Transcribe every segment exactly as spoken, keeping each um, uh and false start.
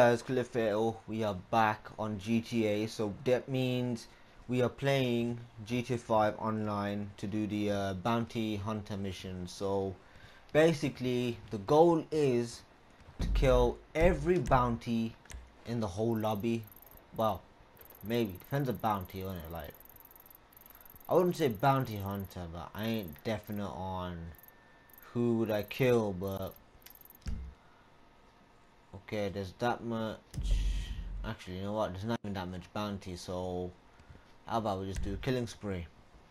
Guys, Cliffhail, we are back on G T A, so that means we are playing G T A five online to do the uh, bounty hunter mission. So basically the goal is to kill every bounty in the whole lobby. Well, maybe, depends on bounty on it. Like, I wouldn't say bounty hunter, but I ain't definite on who would I kill, but okay, there's that much. Actually, you know what? There's not even that much bounty, so how about we just do a killing spree?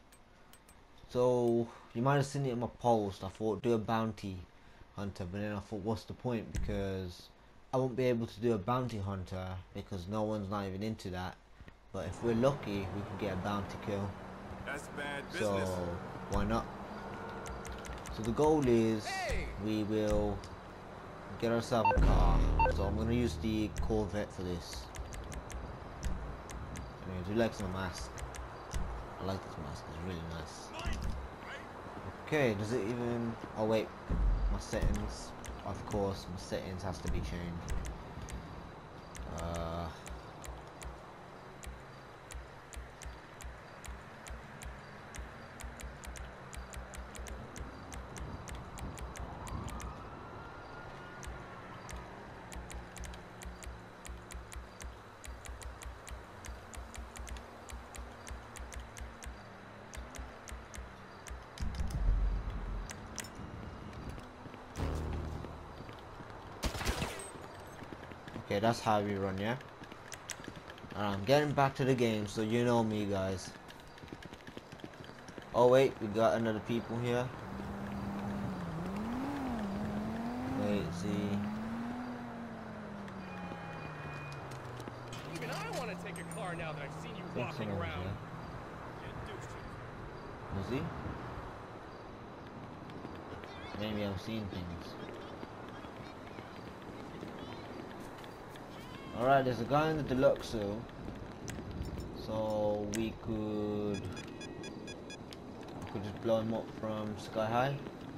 So you might have seen it in my post. I thought do a bounty hunter, but then I thought, what's the point? Because I won't be able to do a bounty hunter because no one's not even into that. But if we're lucky, we can get a bounty kill. That's bad business. So why not? So the goal is Hey! we will get ourselves a car. So I'm gonna use the Corvette for this. Anyways, who likes my mask? I like this mask, it's really nice. Okay, does it even... Oh wait, my settings. Of course, my settings has to be changed. Uh... Okay, that's how we run, yeah? Alright, I'm getting back to the game, so you know me, guys. Oh wait, we got another people here. Wait, see. Even I want to take a car now that I've seen you I think walking someone's around. here. Is he? Maybe I'm seeing things. Alright, there's a guy in the Deluxo. So we could we could just blow him up from sky high.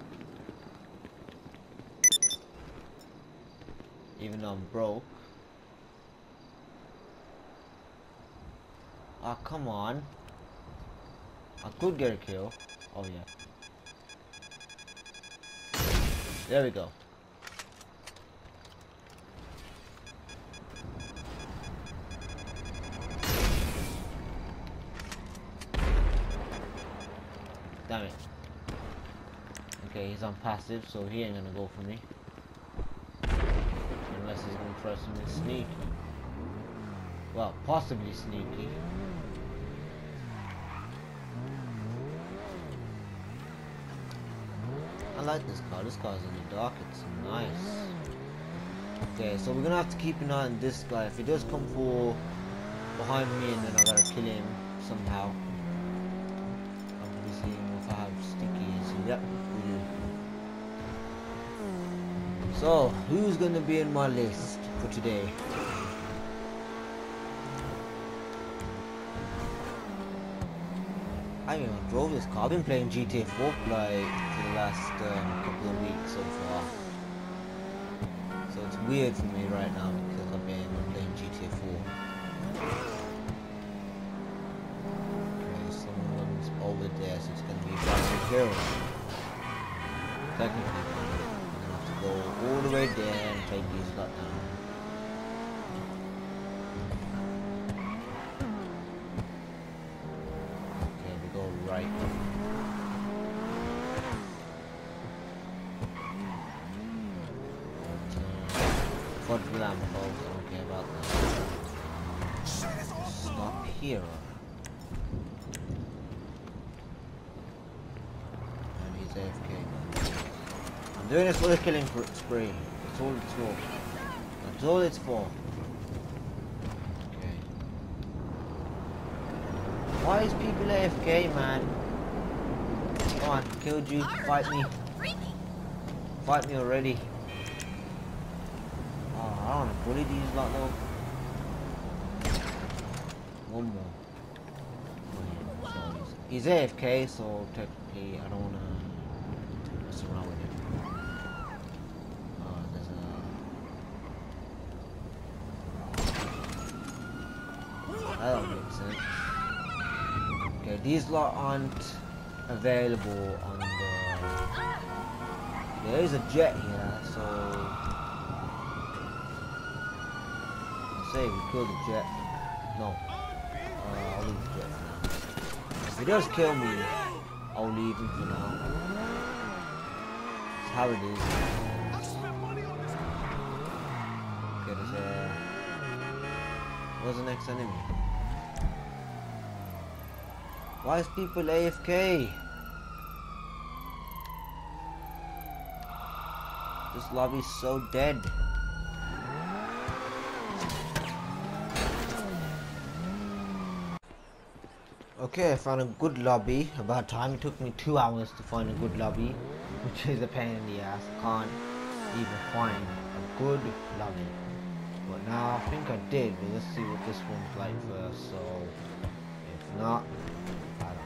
Even though I'm broke. Ah, come on. I could get a kill. Oh yeah. There we go. Damn it. Okay, he's on passive, so he ain't gonna go for me. Unless he's gonna try something sneaky. Well, possibly sneaky. I like this car. This car's in the dark. It's nice. Okay, so we're gonna have to keep an eye on this guy. If he does come for behind me, and then I gotta kill him somehow. Obviously, if I have stickies. Yep, we do. So, who's gonna be in my list for today? I haven't even drove this car. I've been playing G T A four like for the last um, couple of weeks so far. So it's weird for me right now because I've been playing G T A four. Okay, someone's over there, so it's gonna be faster kill. Technically, I'm gonna have to go all the way there and take these lot down. Okay, we go right. Fudge Lambo, don't care about that. Stop here. And he's A F K. I'm doing this for the killing spree. That's all it's for. That's all it's for. Okay. Why is people A F K, man? Come on, killed you. Fight me. Fight me already. Oh, I don't want to bully these lot though. One more. Oh, yeah. So he's, he's A F K, so technically I don't want to mess around with him. Oh, there's a That don't make sense. Okay, these lot aren't available on the... There is a jet here, so... I'll say we kill the jet. No. Uh, I'll leave the jet for now. If he does kill me, I'll leave him for now. That's how it is. Okay, there's a... Where's the next enemy? Why is people A F K? This lobby's so dead. Okay, I found a good lobby. About time. It took me two hours to find a good lobby, which is a pain in the ass. I can't even find a good lobby. But now I think I did. But let's see what this one's like first. So if not, I don't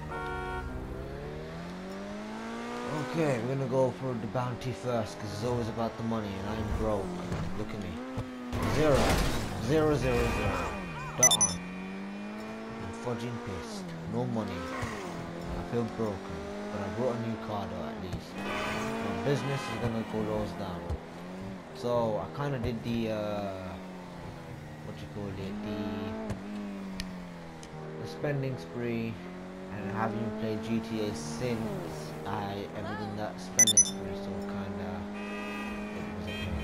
know. Okay, we're gonna go for the bounty first because it's always about the money, and I'm broke. Look at me. Zero, zero, zero, zero. Dot on. I'm fudging pissed. No money. I feel broken, but I brought a new car though at least. My business is gonna go lows down. So I kind of did the uh, what you call it, the the spending spree, and having played G T A since I ever did that spending spree, so kind of it was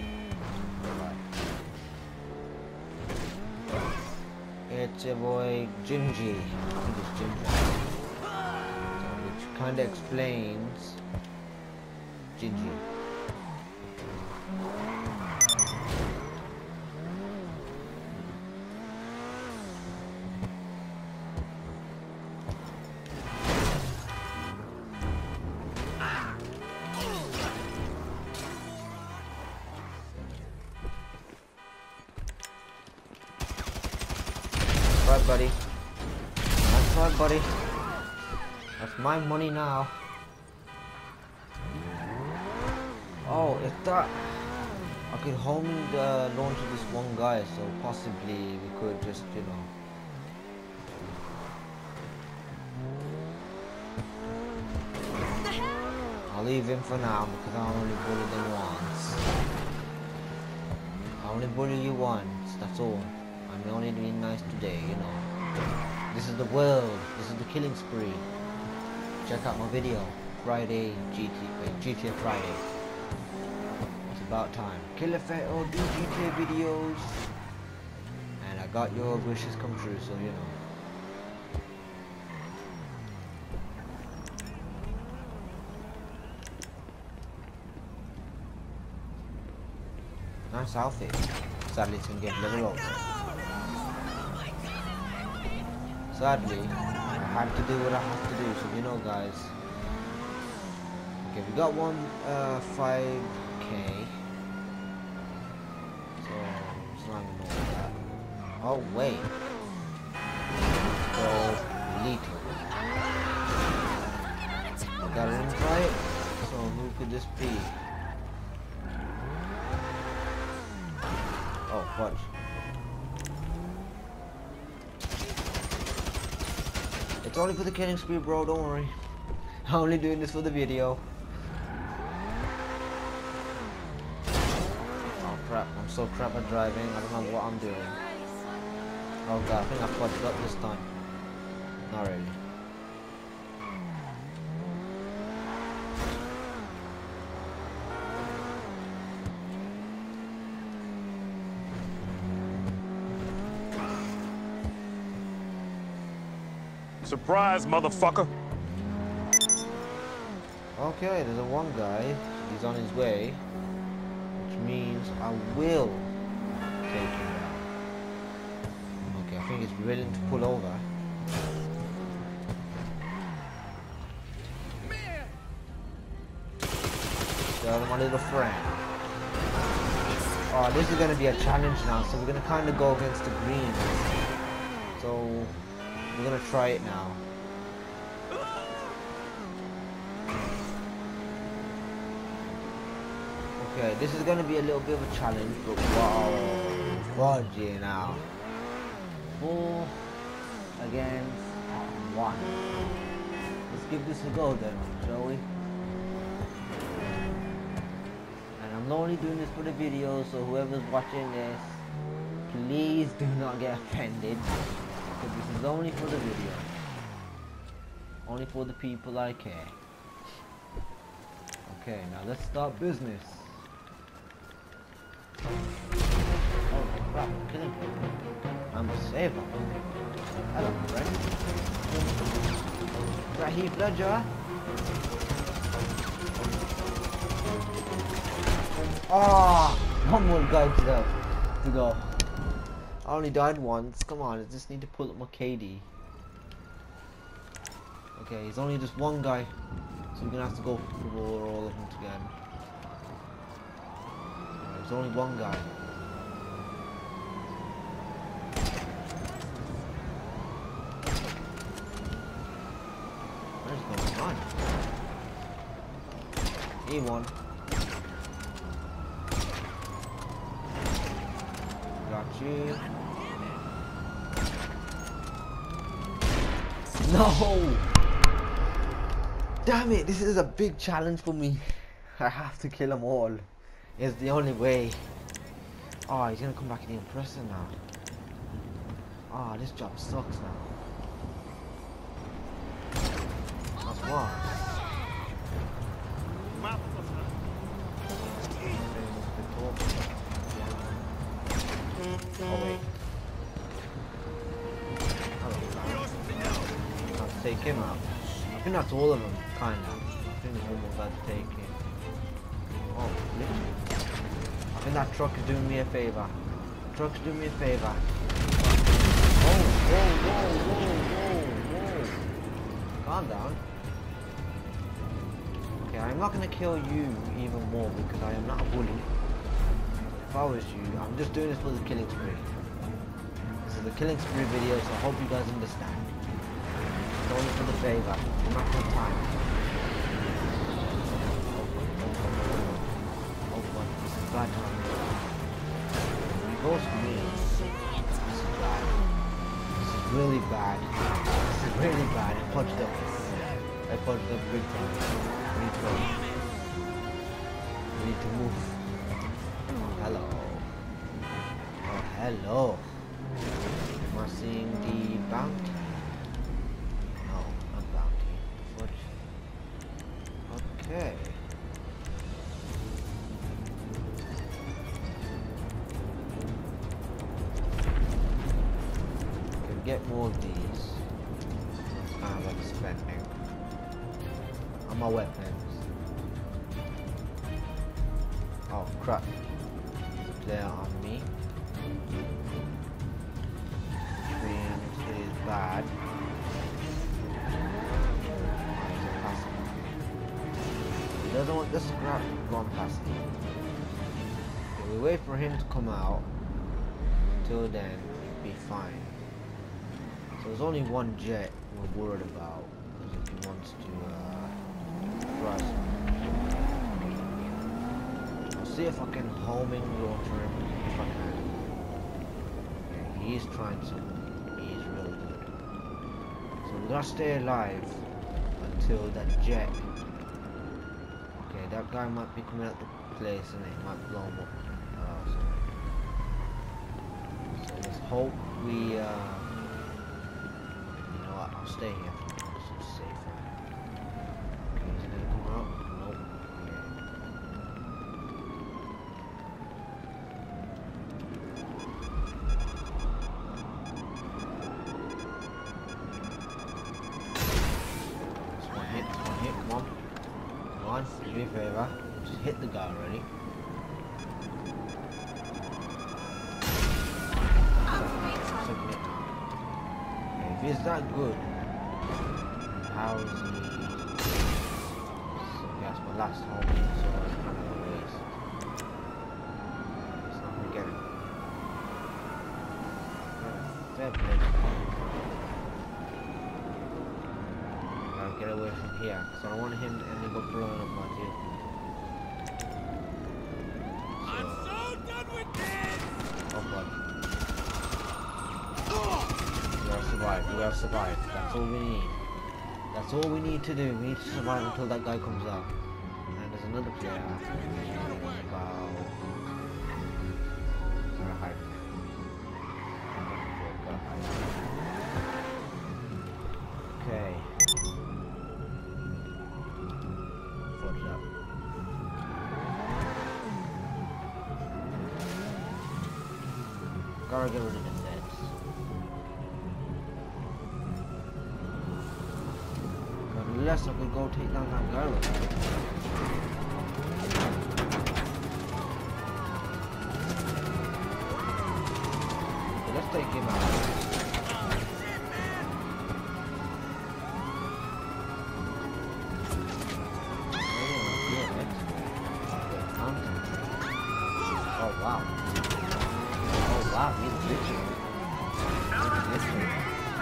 okay. It's your boy Gingy. I think it's Ginger. So, which kind of explains Gingy. Right, buddy. That's right, buddy. That's my money now. Oh, if that... I could home the launch of this one guy, so possibly we could just, you know... I'll leave him for now because I only bullied him once. I only bully you once, that's all. I'm only doing nice today, you know. This is the world. This is the killing spree. Check out my video. Friday G T A, G T A Friday. It's about time. Kill Effect or do G T A videos. And I got your wishes come true, so you know. Nice outfit. Sadly, it's gonna get level up. Sadly, I had to do what I have to do, so you know, guys. Okay, we got one uh, five K. So, it's not even know that. Oh, wait. So, lethal. We got an invite. So, who could this be? Oh, fudge. It's only for the killing spree, bro, don't worry. I'm only doing this for the video. Oh crap, I'm so crap at driving, I don't know what I'm doing. Oh god, I think I fudged up this time. Not really. Surprise, motherfucker! Okay, there's a one guy. He's on his way, which means I will take him down. Okay, I think he's willing to pull over. So, my little friend. Oh, this is gonna be a challenge now. So we're gonna kind of go against the greens. So. We're gonna try it now. Okay, this is gonna be a little bit of a challenge, but wow, fudge now. Four, against one. Let's give this a go then, shall we? And I'm only doing this for the video, so whoever's watching this, please do not get offended. Because this is only for the video. Only for the people I care. Okay, now let's start business. Oh crap, I'm killing people. I'm a saver. Hello, friend. Is that Heath Ledger? Oh, one more guy to go. To go. I only died once. Come on, I just need to pull up my K D. Okay, he's only just one guy, so we're gonna have to go for all of them again. There's only one guy. Where's going on? He won. Got you. No! Damn it, this is a big challenge for me. I have to kill them all. It's the only way. Oh, he's gonna come back in the Impressor now. Oh, this job sucks now. That's what. Oh wait. I'll take him out. I think that's all of them, kinda. I think there's one more guy to take it. Oh, literally. I think that truck is doing me a favor. The truck's doing me a favor. Oh, whoa, whoa, whoa, whoa, whoa. Calm down. Okay, I'm not gonna kill you even more because I am not a bully. If I was you, I'm just doing this for the killing spree. This is the killing spree video, so I hope you guys understand. Only for the favor. I'm not got time. Oh god, this is bad time. He goes for me. This is bad. This is really bad. This is really bad. I punched up. I punched up big time. I need to go. I need to move. Oh, hello. Oh, hello. Am I seeing the bounty? Okay. Can get more of these. It's kind of like spending on my weapons. Oh crap! There's a player on me. Which is bad. He doesn't want this crap going past me. Okay, we wait for him to come out. Till then, be fine. So there's only one jet we're worried about. Because if he wants to uh, cross me. I'll see if I can homing rotor him. If I can. Okay, he's trying to. He's really good. So we gotta stay alive until that jet. Okay, that guy might be coming out the place and it might blow him up. Uh, so. so let's hope we, uh, you know what, I'll stay here. This is safer. Okay, is he gonna come out? Nope. Okay. This one hit, this one hit, come on. Come on, do me a favor. Just hit the guy already. Submit. Okay, if he's that good, how is he? Okay, that's my last homie, so it's kind of a waste. It's not gonna get him. Fair play. Gotta get away from here, so I don't want him to end up blowing up my vehicle. I'm so done with this! Oh god. We gotta survive, we gotta survive. That's all we need. That's all we need to do. We need to survive until that guy comes out. And there's another player. About. Gotta hide. Gotta hide. Okay. Fudge up. Gotta get rid of the nets. But unless I could go take down that girl. Okay, let's take him out. Oh wow. Oh wow, he's glitching. He's glitching.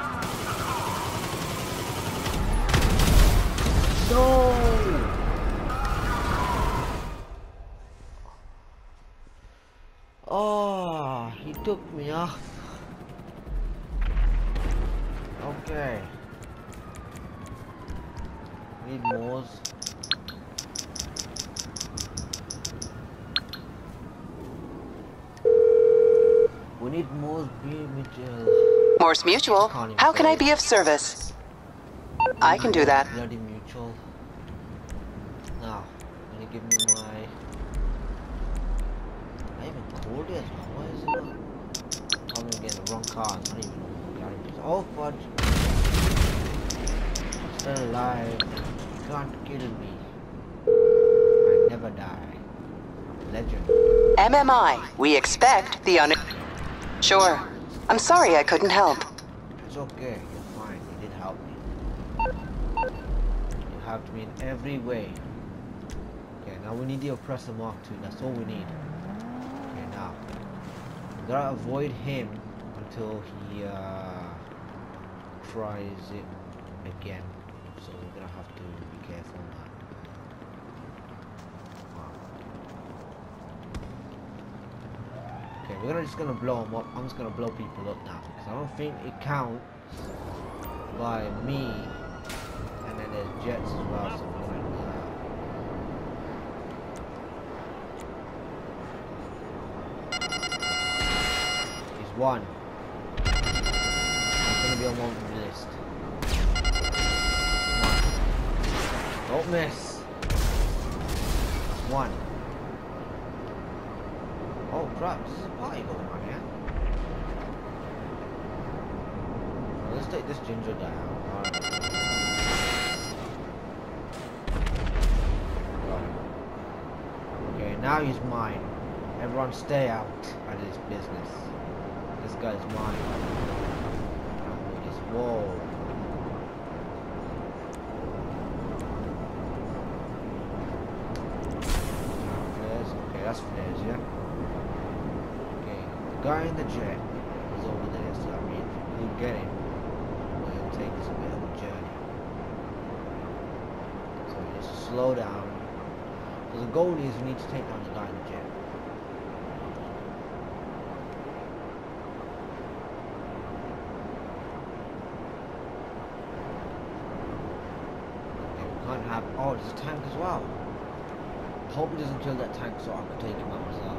No! Oh, he took me off. Okay. Need more. We need more Mutual. Morse Mutual, how can I be of service? I can do that. Bloody Mutual. Now, can you give me my... I even called it. Why is it not? I'm gonna get the wrong car. I don't even know what it is. Oh, fudge. Still alive. You can't kill me. I never die. Legend. M M I, we expect the un... Sure. I'm sorry I couldn't help. It's okay. You're fine. You did help me. You helped me in every way. Okay, now we need the Oppressor Mark two. That's all we need. Okay, now. We gotta avoid him until he uh, tries it again. So we're gonna have to be careful on that. Okay, we're gonna just gonna blow them up. I'm just gonna blow people up now because I don't think it counts by me. And then there's jets as well, so we're gonna do that. He's one. He's gonna be on one of the list. One. Don't miss. That's one. Oh crap, this is a party going on here. Well, let's take this ginger guy out. Right. Okay, now he's mine. Everyone stay out of this business. This guy's mine. Whoa. Flares. Okay, that's flares, yeah? Guy in the jet is over there, so I mean, if we get him, it'll take us a bit of a journey. So we just slow down. Because the goal is we need to take down the guy in the jet. Okay, we can't have. Oh, there's a tank as well. Hope he doesn't kill that tank so I can take him out myself.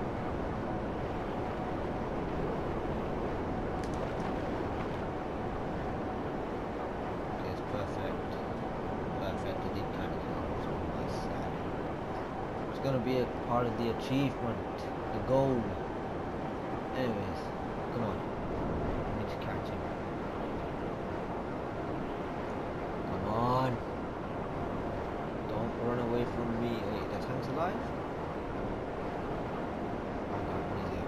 Gonna be a part of the achievement, the goal. Anyways, come on. I need to catch him. Come on. Don't run away from me. Wait, that tank's alive? Oh god, what is it?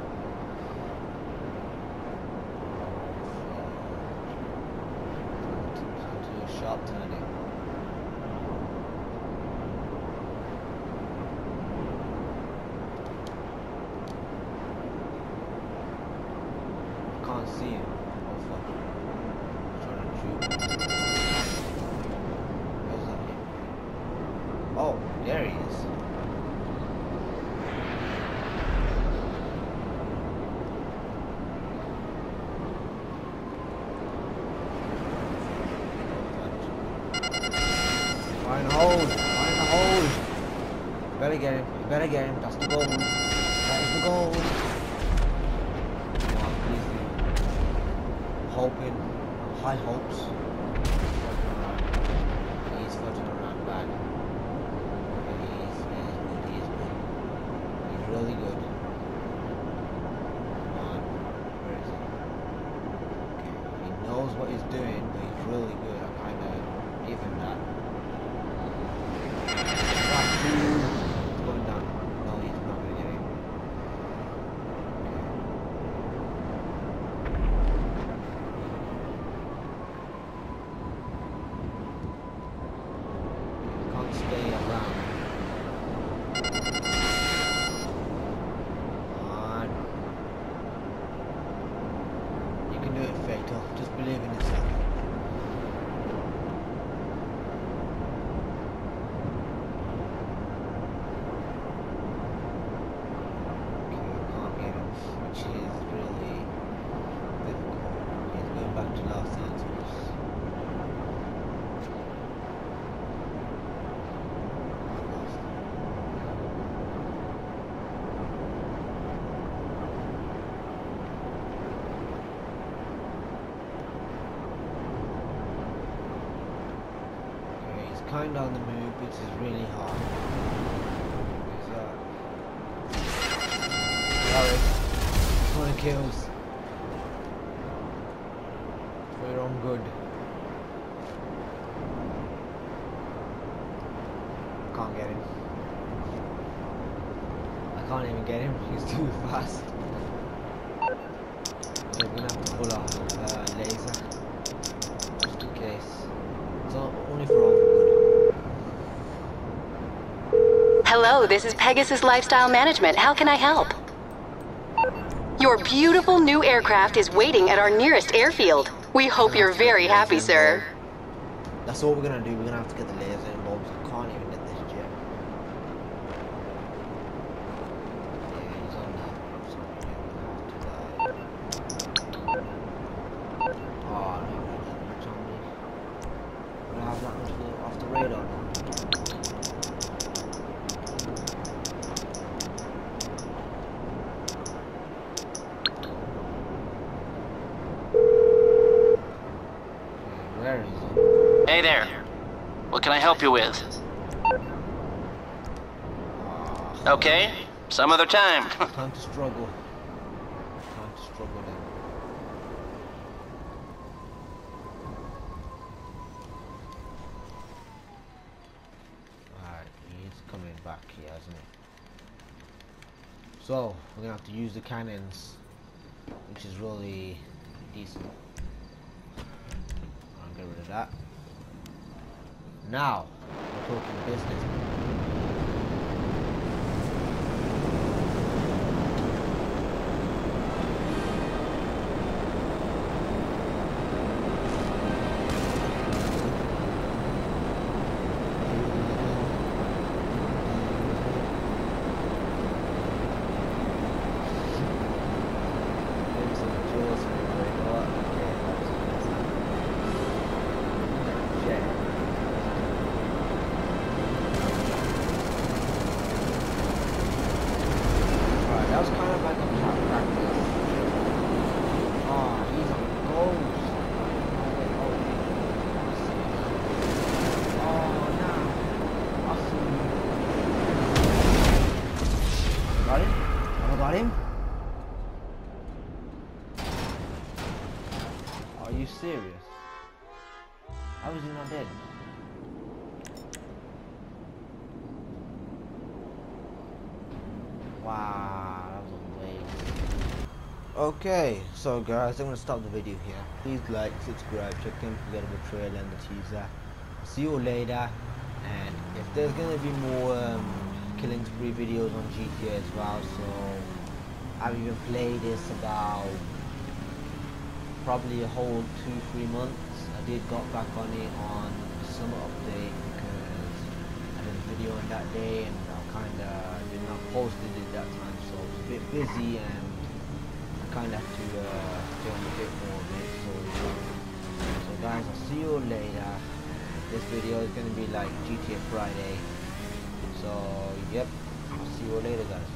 Oh, to a sharp turning. Can't see him. Oh fuck. I'm trying to shoot. Where's that him? Oh, there he is. the hole. Find the hole. You better get him. You better get him. That's the goal. That is the goal. Come on, please do. I'm hoping. High hopes. He's floating around back. He's, he's good. He's good. He's really good. Come on. Where is he? Okay. He knows what he's doing, but he's really good. I kind of give him that. Back to going down. No, he's not going to get him. Okay. Can't stay around. Come on. You can do it, Fatal. Just believe in yourself. Kind of on the move, which is really hard. Sorry, twenty kills for your own good. I can't get him. I can't even get him. He's too fast. We're gonna have to pull off uh, laser just in case. It's only for all good. Hello, this is Pegasus Lifestyle Management. How can I help? Your beautiful new aircraft is waiting at our nearest airfield. We hope you're very happy, sir. That's what we're gonna do. We're gonna have to get the laser involved. I can't even get this jet. Yeah, he's on that. So we're gonna have to die. Oh, no, we're not that much on me. We don't have that much off the radar now. Hey there. What can I help you with? Okay, some other time. Time to struggle. Time to struggle then. Alright, he's coming back here, isn't he? So, we're gonna have to use the cannons, which is really decent. I'll get rid of that. Now, we're talking business. Are you serious? How is he not dead? Wow, that was a waste. Okay, so guys, I'm gonna stop the video here. Please like, subscribe, check in for the trailer and the teaser. See you later, and if there's gonna be more um, killing spree videos on G T A as well, so I've even played this about probably a whole two, three months. I did got back on it on summer update because I did a video on that day and I kinda did not post it at that time, so I was a bit busy and I kinda have to uh, film a bit more of it. So, so guys, I'll see you later. this video is gonna be like G T A Friday. So yep, see you later guys.